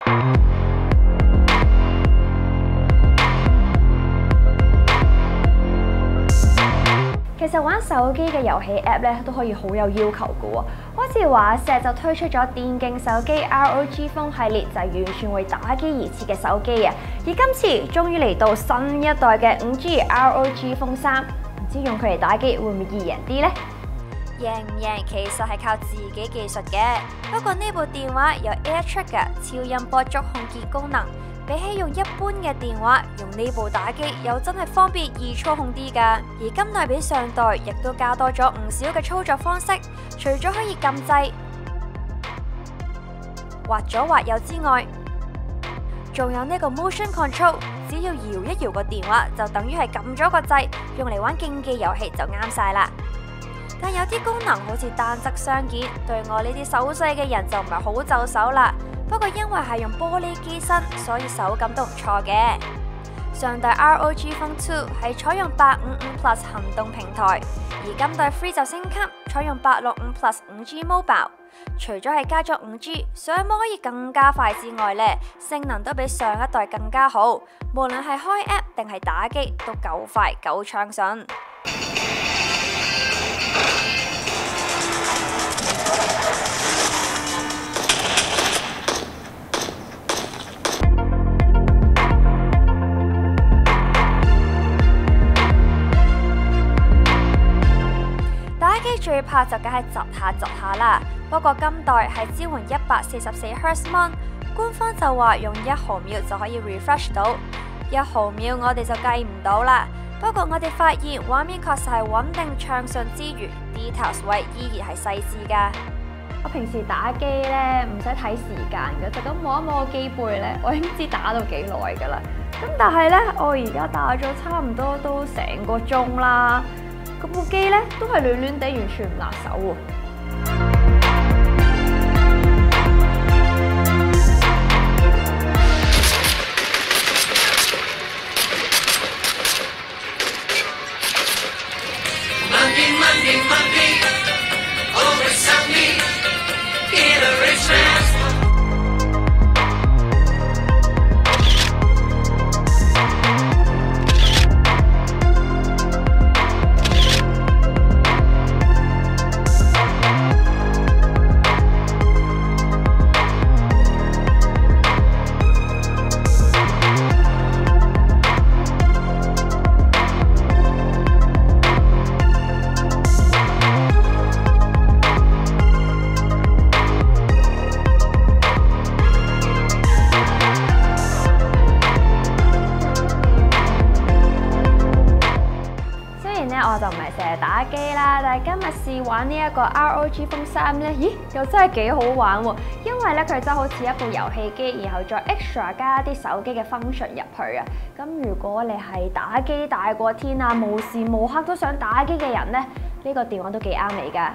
其實玩手機嘅遊戲 App 咧都可以好有要求嘅喎，好似話石就推出咗電競手機 ROG Phone 系列，就係完全為打機而設嘅手機啊！而今次終於嚟到新一代嘅 5G ROG Phone 3，唔知用佢嚟打機會唔會易贏啲呢？ 贏唔贏其實係靠自己技術嘅，不過呢部電話有 Air Trigger 超音波觸控鍵功能。比起用一般嘅電話，用呢部打機又真係方便易操控啲㗎。而今代比上代亦都加多咗唔少嘅操作方式，除咗可以撳掣、滑左滑右之外，仲有呢個 Motion Control， 只要搖一搖個電話就等於係撳咗個掣，用嚟玩競技遊戲就啱晒啦。但有啲功能好似單側雙鍵，對我呢啲手細嘅人就唔係好就手啦。不過因為係用玻璃機身，所以手感都唔錯嘅。上代 ROG Phone 2係採用855 Plus 行動平台，而今代3就升級，採用865 Plus 5G Mobile。除咗係加咗 5G， 上網可以更加快之外呢，性能都比上一代更加好，無論係開 App 定係打機都夠快夠暢順。最怕就梗係窒下啦，不過今代係支援144 Hz Mon， 官方就話用1毫秒就可以 refresh 到，1毫秒我哋就計唔到啦。不過我哋發現畫面確實係穩定暢順之餘 ，details 位依然係細緻㗎。 我平時打機咧唔使睇時間嘅，就咁摸一摸個機背咧，我已經知打到幾耐㗎啦。咁但係咧，我而家打咗差唔多都成個鐘啦。嗰部機咧都係暖暖地，完全唔辣手喎。我就唔係成日打機啦，但係今日試玩呢一個 ROG Phone 3咧，咦又真係幾好玩喎！因為咧佢真係好似一部遊戲機，然後再 extra 加啲手機嘅 function 入去啊。咁如果你係打機大過天啊，無時無刻都想打機嘅人咧，呢個電話都幾啱你㗎。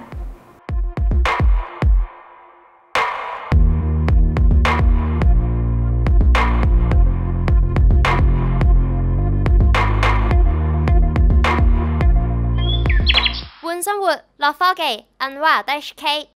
換生活，樂科技，Anwar HK。